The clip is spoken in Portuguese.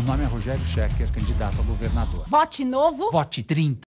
nome é Rogério Schecker, candidato a governador. Vote Novo. Vote 30.